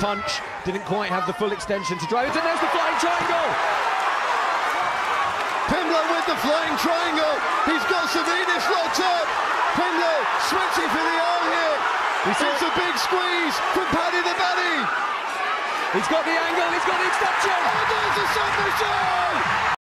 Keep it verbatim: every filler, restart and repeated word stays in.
punch, didn't quite have the full extension to drive it, and there's the flying triangle! Pimblett with the flying triangle, he's got Savinis locked up, Pimblett switching for the arm here, it's a big squeeze from Paddy The Baddy! He's got the angle, he's got the extension! Oh, there's a submission!